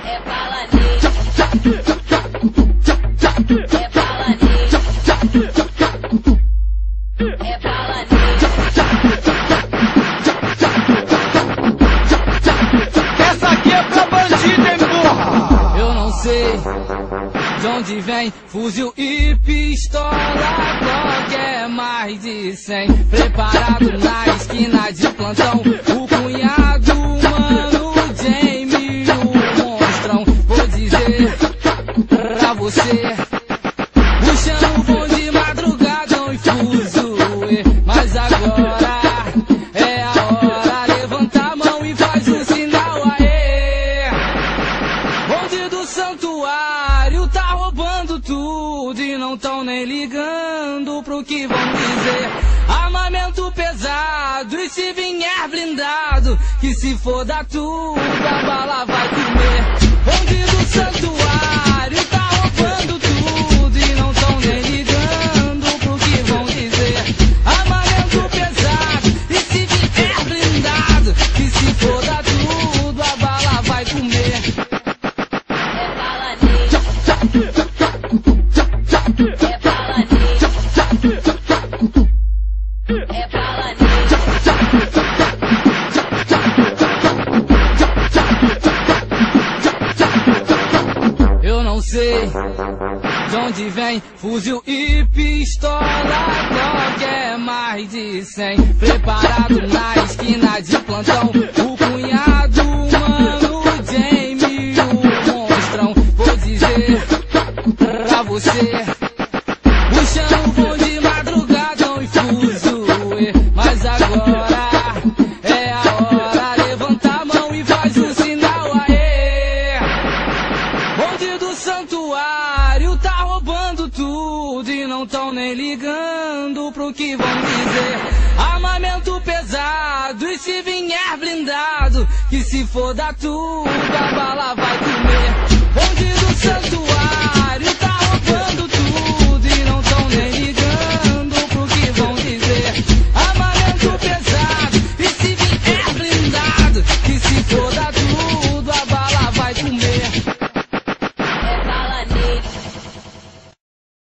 É balanês. É balanês. É balanês. Essa aqui é pra bandido, hein, porra? Eu não sei de onde vem fuzil e pistola, qualquer mais de 100. Preparado na esquina de plantão, o cunhado, mano, Jamie, o monstrão. Vou dizer pra você, puxando bom de madrugadão e fuzuê. Mas agora é a hora, levanta a mão e faz um sinal, aê. Bonde do santuário tá roubando tudo e não tão nem ligando pro que vão dizer. Armamento pesado e se vier blindado, que se foda tudo, a bala vai comer. Bonde do santuário tá roubando tudo e não tão nem ligando pro que vão dizer. Armamento pesado e se vier blindado, que se foda tudo, a bala vai comer. É balanês. É balanês. É balanês. Eu não sei de onde vem fuzil e pistola, qualquer mais de 100. Preparado na esquina de plantão, o cunhado, mano, Jamie, o monstrão. Vou dizer pra você, puxando bom de madrugadão e fuzuê. Mas agora é a hora, levanta a mão e faz um sinal, aê. Bonde do santuário tá roubando tudo e não tão nem ligando pro que vão dizer. Armamento pesado e se vier blindado, que se foda tudo, a bala vai comer.